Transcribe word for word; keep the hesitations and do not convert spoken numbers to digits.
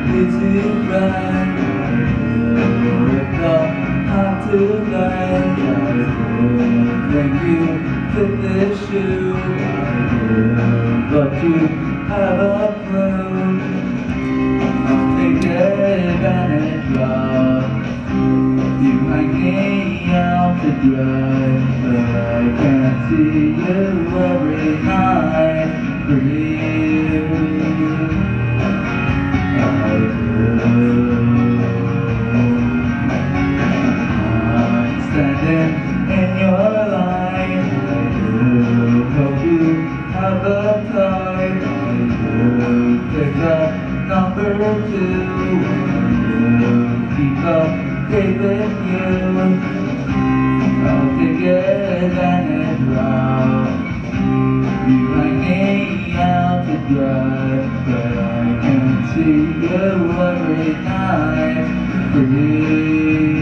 It's too bright. Look up high tonight. I think you fit this shoe. But you have a clue. I'll take advantage of you hanging out to dry. But I can't see you every night. For you, I do. I'm standing in your line. I do. Hope you have a time. I do. Pick up number two. I do. Keep up with you. I'll take advantage of you hanging out to dry. But I can see you every night. For you.